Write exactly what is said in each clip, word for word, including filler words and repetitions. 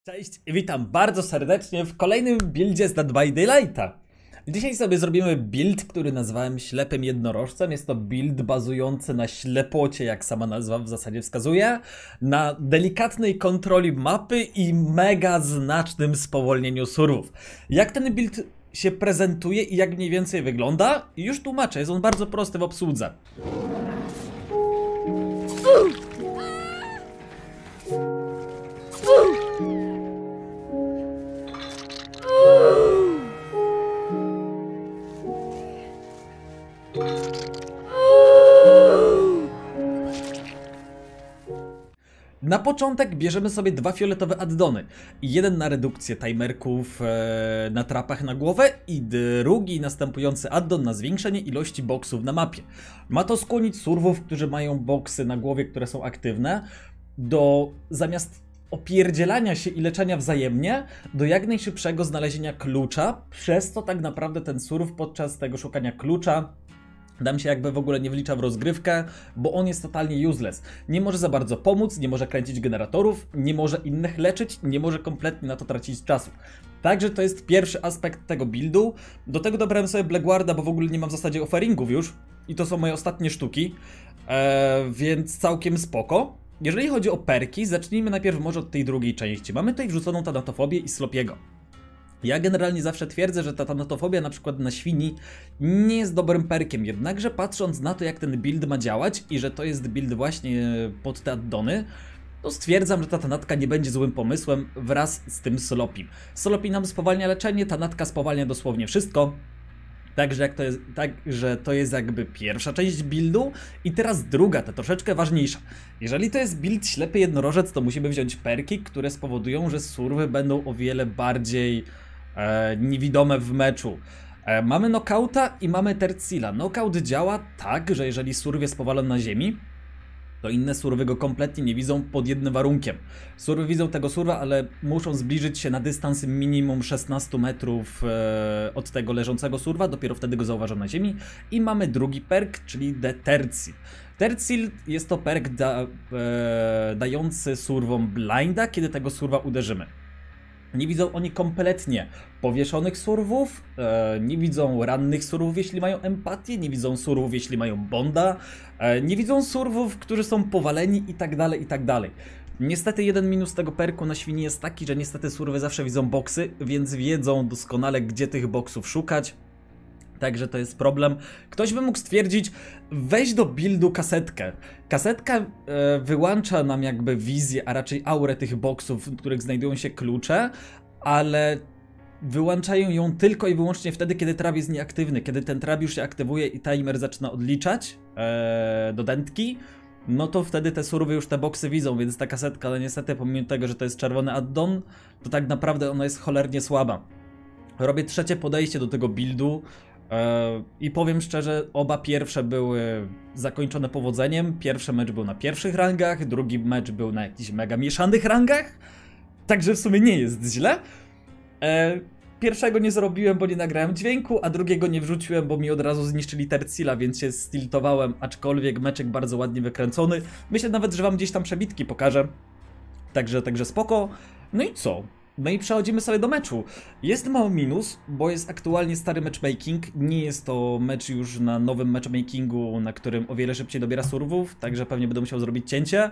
Cześć, witam bardzo serdecznie w kolejnym buildzie z Dead by Daylighta. Dzisiaj sobie zrobimy build, który nazwałem ślepym jednorożcem. Jest to build bazujący na ślepocie, jak sama nazwa w zasadzie wskazuje, na delikatnej kontroli mapy i mega znacznym spowolnieniu surwów. Jak ten build się prezentuje i jak mniej więcej wygląda? Już tłumaczę, jest on bardzo prosty w obsłudze. Na początek bierzemy sobie dwa fioletowe addony. Jeden na redukcję timerków e, na trapach na głowę i drugi następujący addon na zwiększenie ilości boksów na mapie. Ma to skłonić surwów, którzy mają boksy na głowie, które są aktywne, do zamiast opierdzielania się i leczenia wzajemnie, do jak najszybszego znalezienia klucza, przez co tak naprawdę ten surw podczas tego szukania klucza nam się jakby w ogóle nie wlicza w rozgrywkę, bo on jest totalnie useless. Nie może za bardzo pomóc, nie może kręcić generatorów, nie może innych leczyć, nie może kompletnie na to tracić czasu. Także to jest pierwszy aspekt tego buildu. Do tego dobrałem sobie Blackguarda, bo w ogóle nie mam w zasadzie offeringów już. I to są moje ostatnie sztuki, eee, więc całkiem spoko. Jeżeli chodzi o perki, zacznijmy najpierw może od tej drugiej części. Mamy tutaj wrzuconą Thanatofobię i Slopiego. Ja generalnie zawsze twierdzę, że ta Thanatofobia na przykład na świni nie jest dobrym perkiem, jednakże patrząc na to, jak ten build ma działać i że to jest build właśnie pod te addony, to stwierdzam, że ta Thanatka nie będzie złym pomysłem wraz z tym Slopim. Slopi nam spowalnia leczenie, Thanatka spowalnia dosłownie wszystko. Także jak to jest, tak, że to jest jakby pierwsza część buildu i teraz druga, ta troszeczkę ważniejsza. Jeżeli to jest build ślepy jednorożec, to musimy wziąć perki, które spowodują, że surwy będą o wiele bardziej e, niewidome w meczu. E, mamy knockouta i mamy tercila. Knockout działa tak, że jeżeli surw jest powalony na ziemi, to inne surwy go kompletnie nie widzą pod jednym warunkiem. Surwy widzą tego surwa, ale muszą zbliżyć się na dystans minimum szesnaście metrów e, od tego leżącego surwa, dopiero wtedy go zauważą na ziemi. I mamy drugi perk, czyli The Tercil. Tercil jest to perk da, e, dający surwom blinda, kiedy tego surwa uderzymy. Nie widzą oni kompletnie powieszonych surwów, e, nie widzą rannych surwów, jeśli mają empatię, nie widzą surwów, jeśli mają bonda, e, nie widzą surwów, którzy są powaleni i tak dalej, i tak dalej. Niestety jeden minus tego perku na świni jest taki, że niestety surwy zawsze widzą boksy, więc wiedzą doskonale, gdzie tych boksów szukać. Także to jest problem. Ktoś by mógł stwierdzić, weź do buildu kasetkę. Kasetka e, wyłącza nam jakby wizję, a raczej aurę tych boksów, w których znajdują się klucze, ale wyłączają ją tylko i wyłącznie wtedy, kiedy trap jest nieaktywny. Kiedy ten trap już się aktywuje i timer zaczyna odliczać e, do dętki, no to wtedy te surwy już te boksy widzą, więc ta kasetka, ale niestety pomimo tego, że to jest czerwony addon, to tak naprawdę ona jest cholernie słaba. Robię trzecie podejście do tego buildu. I powiem szczerze, oba pierwsze były zakończone powodzeniem. Pierwszy mecz był na pierwszych rangach, drugi mecz był na jakichś mega mieszanych rangach. Także w sumie nie jest źle. Pierwszego nie zrobiłem, bo nie nagrałem dźwięku, a drugiego nie wrzuciłem, bo mi od razu zniszczyli tercila, więc się stiltowałem, aczkolwiek meczek bardzo ładnie wykręcony. Myślę nawet, że wam gdzieś tam przebitki pokażę. Także, także spoko. No i co? No i przechodzimy sobie do meczu. Jest mały minus, bo jest aktualnie stary matchmaking. Nie jest to mecz już na nowym matchmakingu, na którym o wiele szybciej dobiera surwów, także pewnie będę musiał zrobić cięcie.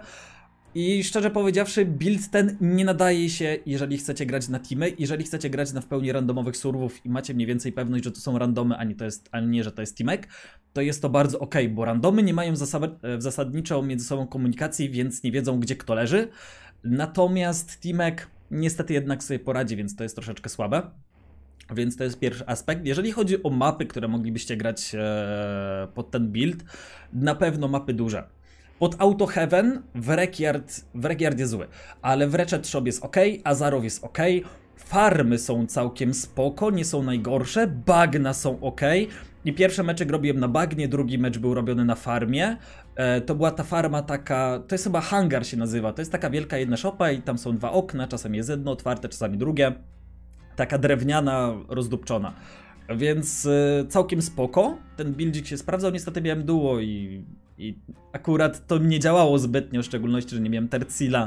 I szczerze powiedziawszy, build ten nie nadaje się, jeżeli chcecie grać na teamy. Jeżeli chcecie grać na w pełni randomowych surwów i macie mniej więcej pewność, że to są randomy, a nie, to jest, a nie że to jest teamek, to jest to bardzo ok, bo randomy nie mają zasad, zasadniczo między sobą komunikacji, więc nie wiedzą, gdzie kto leży. Natomiast teamek niestety jednak sobie poradzi, więc to jest troszeczkę słabe. Więc to jest pierwszy aspekt. Jeżeli chodzi o mapy, które moglibyście grać e, pod ten build, na pewno mapy duże. Pod Auto Heaven Wreckyard, Wreckyard jest zły, ale Wretched Shop jest ok, Azarow jest ok, farmy są całkiem spoko, nie są najgorsze, bagna są ok. I pierwszy meczek robiłem na bagnie, drugi mecz był robiony na farmie. E, to była ta farma taka, to jest chyba hangar się nazywa, to jest taka wielka jedna szopa i tam są dwa okna, czasami jest jedno otwarte, czasami drugie. Taka drewniana, rozdupczona. Więc e, całkiem spoko, ten buildzik się sprawdzał, niestety miałem duo i, i akurat to nie działało zbytnio, w szczególności, że nie miałem tercila,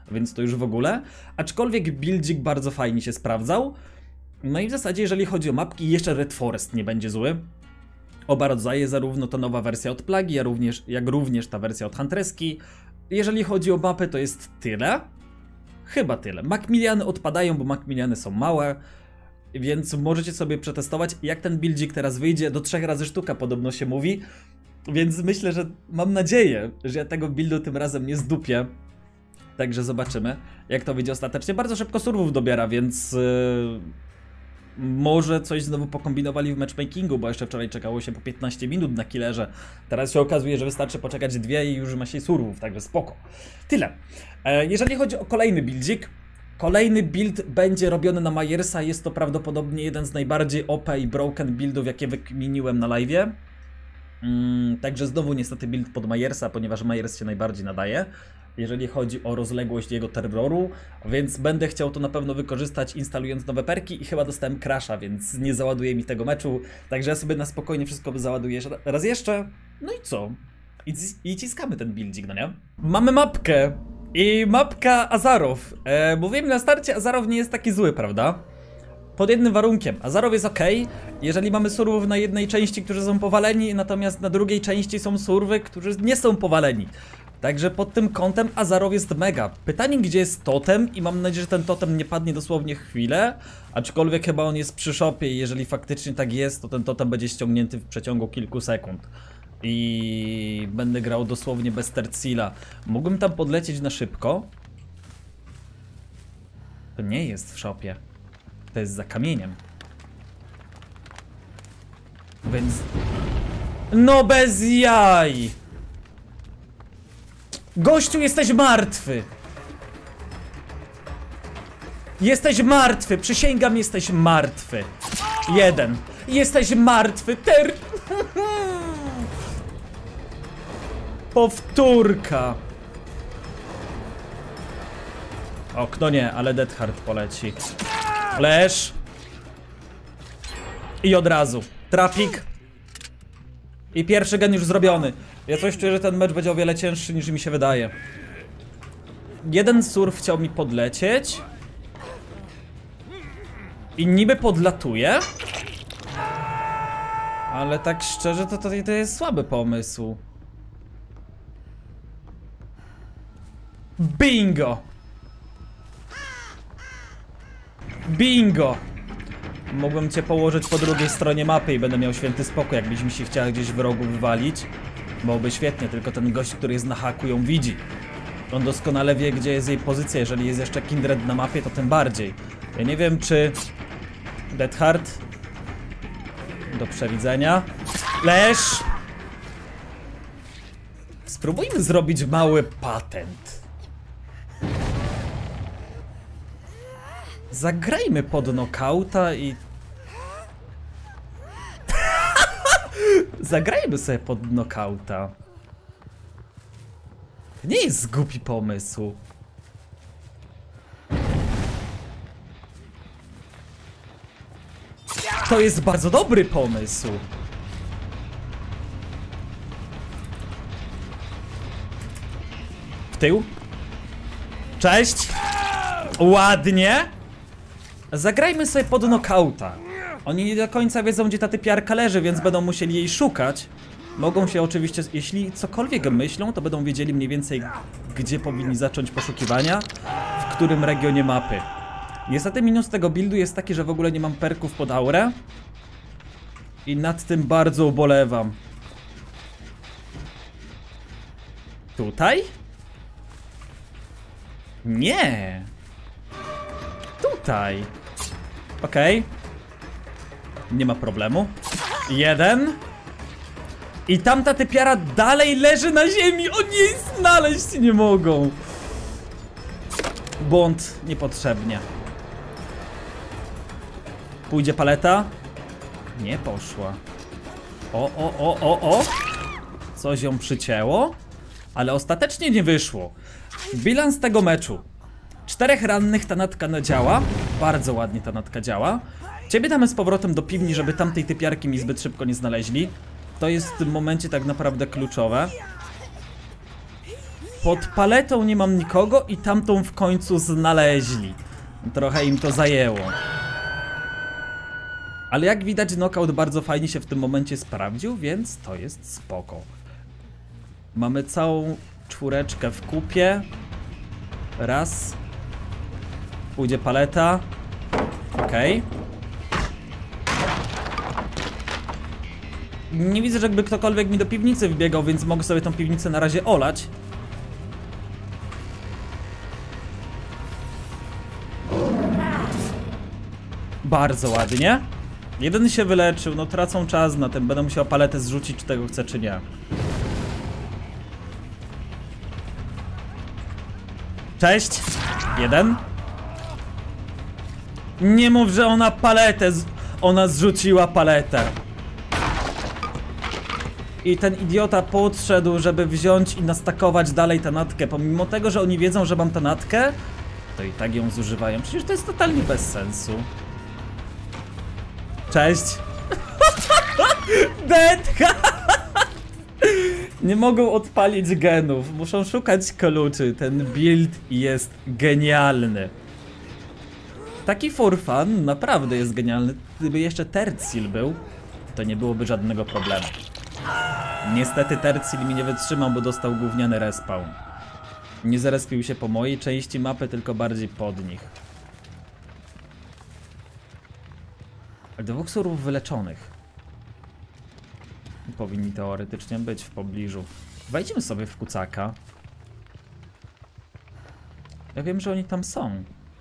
więc to już w ogóle. Aczkolwiek buildzik bardzo fajnie się sprawdzał. No i w zasadzie jeżeli chodzi o mapki, jeszcze Red Forest nie będzie zły. Oba rodzaje, zarówno ta nowa wersja od Plagi, jak również, jak również ta wersja od Huntresski. Jeżeli chodzi o mapy, to jest tyle. Chyba tyle. Macmillany odpadają, bo Macmillany są małe. Więc możecie sobie przetestować, jak ten buildzik teraz wyjdzie. Do trzech razy sztuka podobno się mówi. Więc myślę, że mam nadzieję, że ja tego buildu tym razem nie zdupię. Także zobaczymy, jak to wyjdzie ostatecznie. Bardzo szybko surwów dobiera, więc yy, może coś znowu pokombinowali w matchmakingu, bo jeszcze wczoraj czekało się po piętnaście minut na killerze. Teraz się okazuje, że wystarczy poczekać dwie i już ma się surwów, także spoko. Tyle. E, jeżeli chodzi o kolejny buildzik, kolejny build będzie robiony na Myersa. Jest to prawdopodobnie jeden z najbardziej O P i broken buildów, jakie wykminiłem na live'ie. Mm, także znowu niestety build pod Myersa, ponieważ Myers się najbardziej nadaje, jeżeli chodzi o rozległość jego terroru, więc będę chciał to na pewno wykorzystać, instalując nowe perki i chyba dostałem crasha, więc nie załaduje mi tego meczu, także ja sobie na spokojnie wszystko załaduję raz jeszcze. No i co? I, i ciskamy ten buildzik, no nie? Mamy mapkę i mapka Azarow. E, mówiłem na starcie, Azarow nie jest taki zły, prawda? Pod jednym warunkiem, Azarow jest ok, jeżeli mamy surwów na jednej części, którzy są powaleni, natomiast na drugiej części są surwy, którzy nie są powaleni. Także pod tym kątem Azarow jest mega. Pytanie, gdzie jest totem, i mam nadzieję, że ten totem nie padnie dosłownie chwilę, aczkolwiek chyba on jest przy shopie i jeżeli faktycznie tak jest, to ten totem będzie ściągnięty w przeciągu kilku sekund. I będę grał dosłownie bez tercila. Mógłbym tam podlecieć na szybko. To nie jest w shopie. To jest za kamieniem. Więc... No bez jaj! Gościu, jesteś martwy! Jesteś martwy! Przysięgam, jesteś martwy! Jeden. Jesteś martwy! Ter... Powtórka! Okno nie, ale Death Heart poleci. Flash. I od razu. Trapik. I pierwszy gen już zrobiony. Ja coś czuję, że ten mecz będzie o wiele cięższy niż mi się wydaje. Jeden surf chciał mi podlecieć. I niby podlatuje. Ale tak szczerze to, to, to jest słaby pomysł. Bingo! Bingo! Mogłem cię położyć po drugiej stronie mapy i będę miał święty spokój, jakbyś mi się chciała gdzieś w rogu wywalić. Byłoby świetnie, tylko ten gość, który jest na haku, ją widzi. On doskonale wie, gdzie jest jej pozycja. Jeżeli jest jeszcze Kindred na mapie, to tym bardziej. Ja nie wiem, czy... Death Heart. Do przewidzenia. Flash! Spróbujmy zrobić mały patent. Zagrajmy pod knockouta i... Zagrajmy sobie pod knockouta. To nie jest głupi pomysł. To jest bardzo dobry pomysł. W tył. Cześć. Ładnie. Zagrajmy sobie pod knockouta. Oni nie do końca wiedzą, gdzie ta typiarka leży, więc będą musieli jej szukać. Mogą się oczywiście, jeśli cokolwiek myślą, to będą wiedzieli mniej więcej, gdzie powinni zacząć poszukiwania, w którym regionie mapy. Niestety minus tego buildu jest taki, że w ogóle nie mam perków pod aurę. I nad tym bardzo ubolewam. Tutaj? Nie. Tutaj. Okej. Okay. Nie ma problemu. Jeden. I tamta typiara dalej leży na ziemi. Oni jej znaleźć nie mogą. Błąd niepotrzebnie. Pójdzie paleta? Nie poszła. O, o, o, o, o. Coś ją przycięło. Ale ostatecznie nie wyszło. Bilans tego meczu. Czterech rannych, ta natka działa. Bardzo ładnie ta natka działa. Ciebie damy z powrotem do piwni, żeby tamtej typiarki mi zbyt szybko nie znaleźli. To jest w tym momencie tak naprawdę kluczowe. Pod paletą nie mam nikogo i tamtą w końcu znaleźli. Trochę im to zajęło. Ale jak widać, knockout bardzo fajnie się w tym momencie sprawdził, więc to jest spoko. Mamy całą czwóreczkę w kupie. Raz. Pójdzie paleta. Okej. Okay. Nie widzę, żeby ktokolwiek mi do piwnicy wbiegał, więc mogę sobie tą piwnicę na razie olać. Bardzo ładnie. Jeden się wyleczył, no tracą czas na tym. Będę musiał paletę zrzucić, czy tego chcę, czy nie. Cześć. Jeden. Nie mów, że ona paletę z... Ona zrzuciła paletę. I ten idiota podszedł, żeby wziąć i nastakować dalej tę natkę. Pomimo tego, że oni wiedzą, że mam tę natkę, to i tak ją zużywają. Przecież to jest totalnie bez sensu. Cześć. Dead. Nie mogą odpalić genów. Muszą szukać kluczy. Ten build jest genialny. Taki for fun naprawdę jest genialny. Gdyby jeszcze Tercil był, to nie byłoby żadnego problemu. Niestety Tercil mi nie wytrzymał, bo dostał gówniany respawn. Nie zarespił się po mojej części mapy, tylko bardziej pod nich. Dwóch surów wyleczonych powinni teoretycznie być w pobliżu. Wejdźmy sobie w kucaka. Ja wiem, że oni tam są.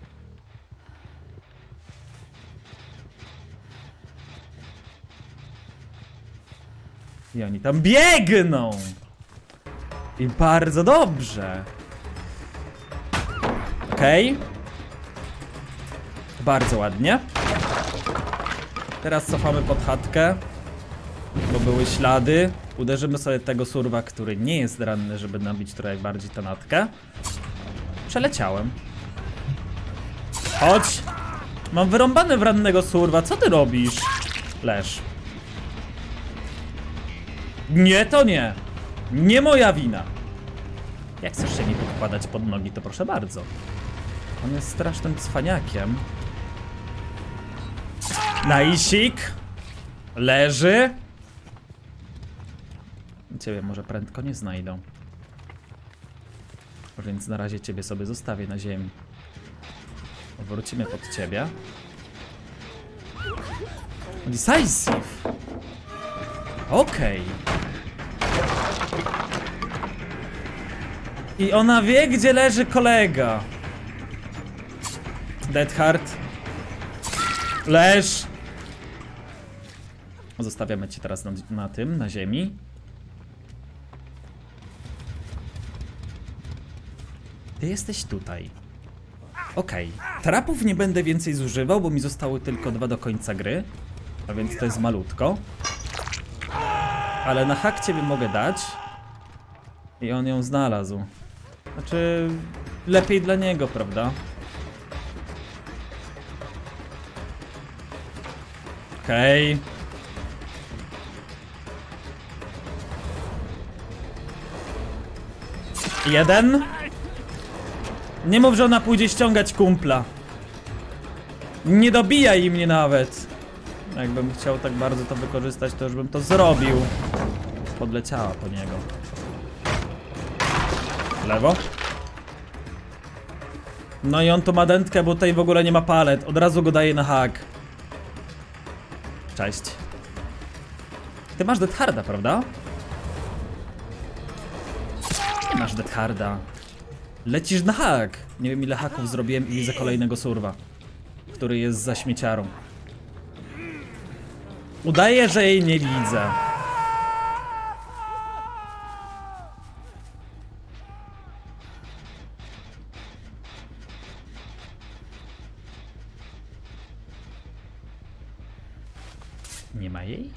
I oni tam biegną! I bardzo dobrze. Okej. Okay. Bardzo ładnie. Teraz cofamy pod chatkę, bo były ślady. Uderzymy sobie tego surwa, który nie jest ranny, żeby nabić trochę bardziej tę natkę. Przeleciałem. Chodź! Mam wyrąbane w rannego surwa. Co ty robisz? Leż. Nie, to nie. Nie moja wina. Jak chcesz się mi podkładać pod nogi, to proszę bardzo. On jest strasznym cwaniakiem. Najsik. Leży. Ciebie może prędko nie znajdą. Więc na razie ciebie sobie zostawię na ziemi. Wrócimy pod ciebie. Decisive. Okej. Okay. I ona wie, gdzie leży kolega. Deadheart. Leż. Zostawiamy cię teraz na, na tym, na ziemi. Ty jesteś tutaj. Okej. Okay. Trapów nie będę więcej zużywał, bo mi zostały tylko dwa do końca gry. A więc to jest malutko. Ale na hak ciebie mogę dać. I on ją znalazł. Znaczy, lepiej dla niego, prawda? Okej. Okay. Jeden. Nie mów, że ona pójdzie ściągać kumpla. Nie dobijaj mnie nawet. Jakbym chciał tak bardzo to wykorzystać, to już bym to zrobił. Podleciała po niego. Lewo. No i on tu ma dętkę, bo tutaj w ogóle nie ma palet. Od razu go daje na hak. Cześć. Ty masz Deadharda, prawda? Nie masz Deadharda. Lecisz na hak. Nie wiem, ile haków zrobiłem i za kolejnego surwa, który jest za śmieciarą. Udaję, że jej nie widzę. Nie ma jej?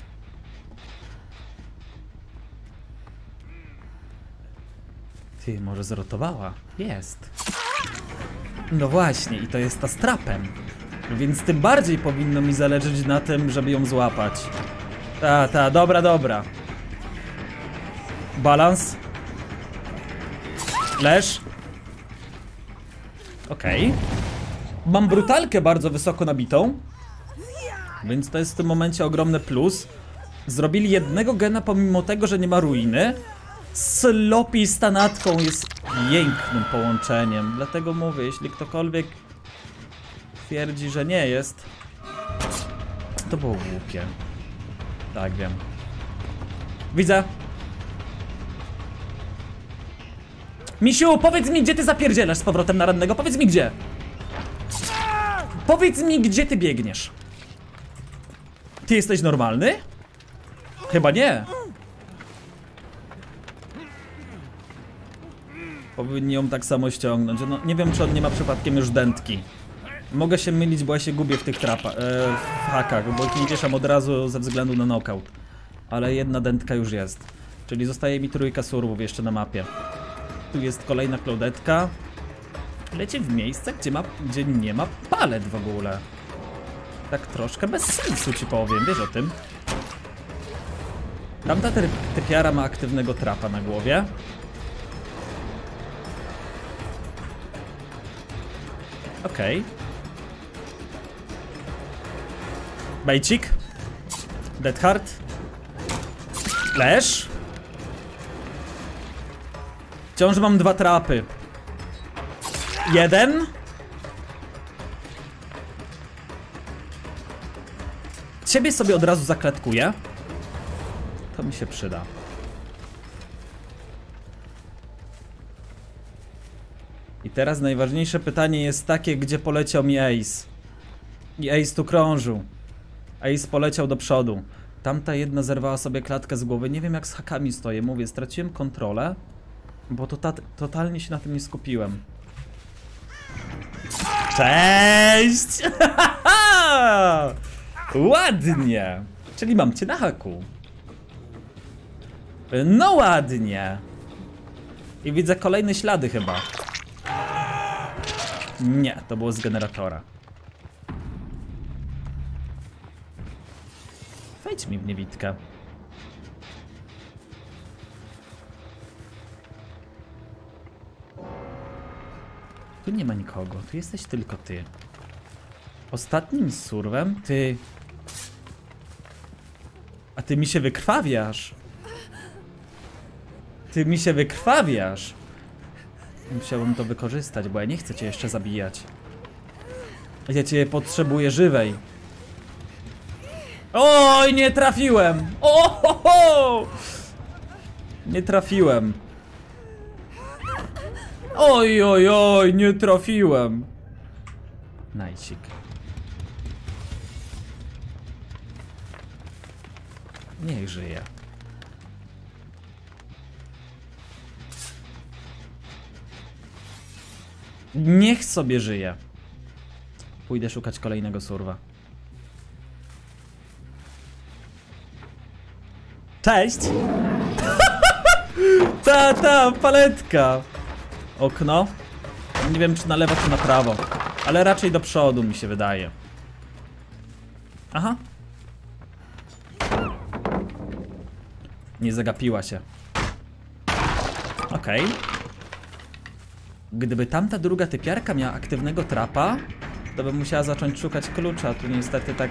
Ty, może zrotowała? Jest. No właśnie, i to jest ta z trapem. Więc tym bardziej powinno mi zależeć na tym, żeby ją złapać. Ta, ta, dobra, dobra. Balans. Leż. Okej. Okay. Mam brutalkę bardzo wysoko nabitą. Więc to jest w tym momencie ogromny plus. Zrobili jednego gena pomimo tego, że nie ma ruiny. Sloppy z tanatką jest pięknym połączeniem. Dlatego mówię, jeśli ktokolwiek twierdzi, że nie jest, to było głupie. Tak, wiem. Widzę. Misiu, powiedz mi, gdzie ty zapierdzielasz z powrotem na rannego? Powiedz mi, gdzie. Powiedz mi, gdzie ty biegniesz. Ty jesteś normalny? Chyba nie. Powinni ją tak samo ściągnąć. No, nie wiem, czy on nie ma przypadkiem już dętki. Mogę się mylić, bo ja się gubię w tych trapach, e, w hakach, bo ich nie wieszam od razu ze względu na knockout. Ale jedna dętka już jest. Czyli zostaje mi trójka surwów jeszcze na mapie. Tu jest kolejna Klaudetka. Leci w miejsce, gdzie, ma, gdzie nie ma palet w ogóle. Tak troszkę bez sensu ci powiem, wiesz o tym. Tamta typiara ma aktywnego trapa na głowie. Okej. Okay. Bejcik. Dead Heart. Leż. Wciąż mam dwa trapy. Jeden. Ciebie sobie od razu zaklatkuję. To mi się przyda. I teraz najważniejsze pytanie jest takie, gdzie poleciał mi Ace. I Ace tu krążył. Ace poleciał do przodu. Tamta jedna zerwała sobie klatkę z głowy. Nie wiem, jak z hakami stoję. Mówię, straciłem kontrolę, bo to totalnie się na tym nie skupiłem. Cześć! Ładnie! Czyli mam cię na haku. No ładnie. I widzę kolejne ślady chyba. Nie, to było z generatora. Wejdź mi w niewidkę. Tu nie ma nikogo, tu jesteś tylko ty. Ostatnim surwem ty... A ty mi się wykrwawiasz. Ty mi się wykrwawiasz. Musiałbym to wykorzystać, bo ja nie chcę cię jeszcze zabijać. Ja cię potrzebuję żywej. Oj, nie trafiłem! O, ho, ho! Nie trafiłem. Oj, oj, oj, nie trafiłem. Najcik. Niech żyje. Niech sobie żyje. Pójdę szukać kolejnego surwa. Cześć! Ta, ta, paletka! Okno. Nie wiem, czy na lewo, czy na prawo. Ale raczej do przodu, mi się wydaje. Aha. Nie zagapiła się. Okej. Okay. Gdyby tamta druga typiarka miała aktywnego trapa, to bym musiała zacząć szukać klucza. Tu niestety tak...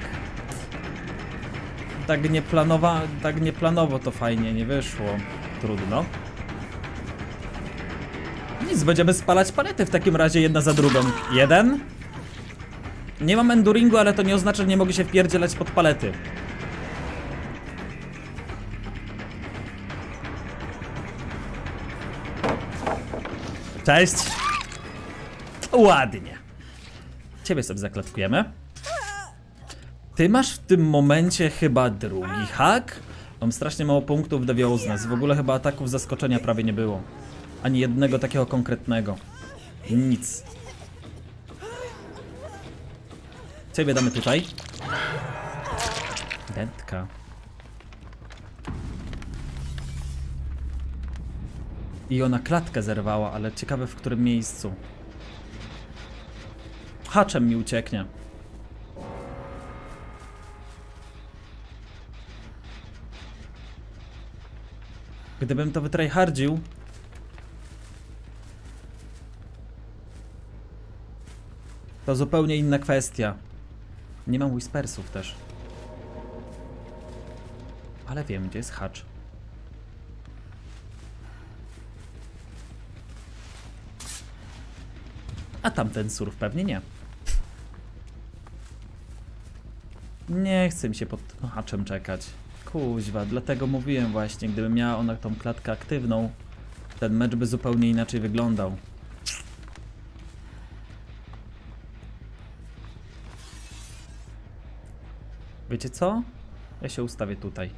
Tak nieplanowa... Tak nieplanowo to fajnie nie wyszło. Trudno. Nic, będziemy spalać palety w takim razie jedna za drugą. Jeden. Nie mam enduringu, ale to nie oznacza, że nie mogę się wpierdzielać pod palety. Cześć. Ładnie. Ciebie sobie zaklatkujemy. Ty masz w tym momencie chyba drugi hak? Mam strasznie mało punktów do Wioznes. W ogóle chyba ataków zaskoczenia prawie nie było. Ani jednego takiego konkretnego. Nic. Ciebie damy tutaj. Dętka. I ona klatkę zerwała, ale ciekawe w którym miejscu. Haczem mi ucieknie. Gdybym to wytryhardził, To zupełnie inna kwestia. Nie mam whispersów też. Ale wiem, gdzie jest hacz. A tamten surf pewnie nie. Nie chcę mi się pod haczem czekać. Kuźwa, dlatego mówiłem właśnie, gdyby miała ona tą klatkę aktywną, ten mecz by zupełnie inaczej wyglądał. Wiecie co? Ja się ustawię tutaj.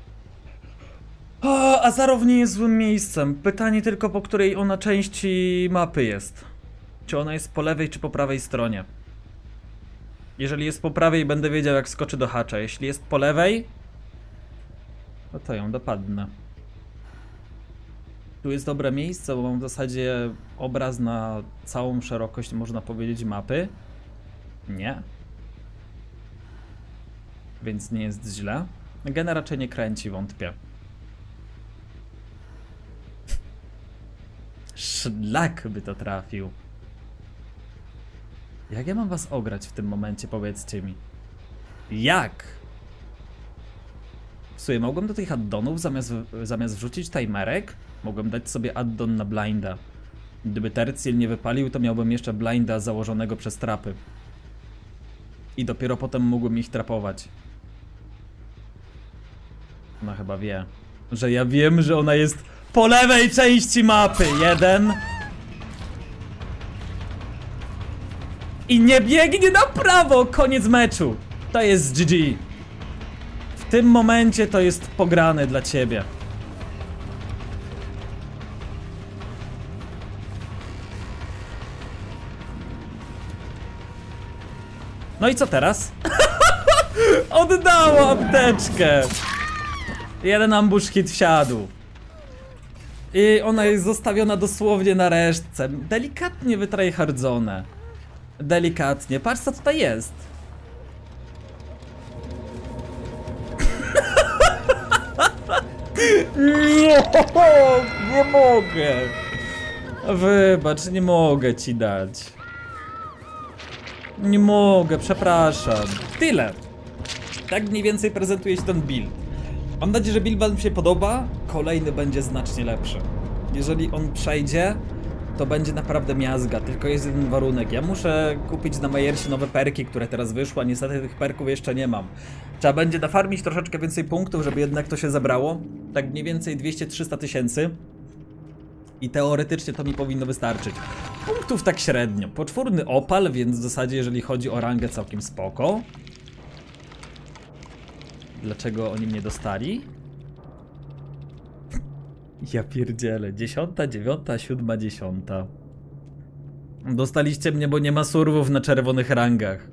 O, Azarow nie jest złym miejscem. Pytanie tylko, po której ona części mapy jest. Czy ona jest po lewej, czy po prawej stronie. Jeżeli jest po prawej, będę wiedział, jak skoczy do hacza. Jeśli jest po lewej, no to ją dopadnę. Tu jest dobre miejsce, bo mam w zasadzie obraz na całą szerokość, można powiedzieć, mapy. Nie. Więc nie jest źle. Gena raczej nie kręci, wątpię. Szlak by to trafił. Jak ja mam was ograć w tym momencie, powiedzcie mi? Jak? W sumie mogłem do tych addonów zamiast, zamiast wrzucić timerek, mogłem dać sobie addon na blinda. Gdyby Tercil nie wypalił, to miałbym jeszcze blinda założonego przez trapy. I dopiero potem mógłbym ich trapować. Ona chyba wie, że ja wiem, że ona jest po lewej części mapy. Jeden. I nie biegnie na prawo. Koniec meczu. To jest G G. W tym momencie to jest pograne dla ciebie. No i co teraz? Oddało apteczkę. Jeden ambush hit wsiadł. I ona jest zostawiona dosłownie na resztce. Delikatnie wytryhardzone. Delikatnie. Patrz, co tutaj jest. Nie, nie mogę. Wybacz, nie mogę ci dać. Nie mogę, przepraszam. Tyle. Tak mniej więcej prezentuje się ten build. Mam nadzieję, że build wam się podoba. Kolejny będzie znacznie lepszy. Jeżeli on przejdzie, to będzie naprawdę miazga. Tylko jest jeden warunek. Ja muszę kupić na Majersie nowe perki, które teraz wyszły, a niestety tych perków jeszcze nie mam. Trzeba będzie nafarmić troszeczkę więcej punktów, żeby jednak to się zebrało. Tak mniej więcej dwieście trzysta tysięcy. I teoretycznie to mi powinno wystarczyć. Punktów tak średnio. Poczwórny opal, więc w zasadzie jeżeli chodzi o rangę całkiem spoko. Dlaczego oni mnie dostali? Ja pierdzielę. Dziesiąta, dziewiąta, siódma, dziesiąta. Dostaliście mnie, bo nie ma surwów na czerwonych rangach.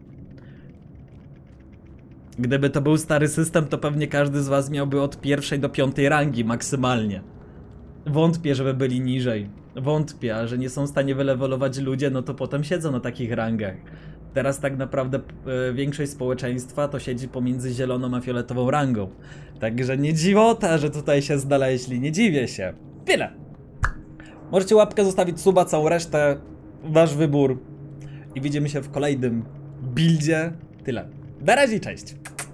Gdyby to był stary system, to pewnie każdy z was miałby od pierwszej do piątej rangi maksymalnie. Wątpię, żeby byli niżej. Wątpię, a że nie są w stanie wylewelować ludzie, no to potem siedzą na takich rangach. Teraz tak naprawdę e, większość społeczeństwa to siedzi pomiędzy zieloną a fioletową rangą. Także nie dziwota, że tutaj się znaleźli, nie dziwię się. Tyle. Możecie łapkę zostawić, suba, całą resztę. Wasz wybór. I widzimy się w kolejnym buildzie. Tyle. Na razie, cześć.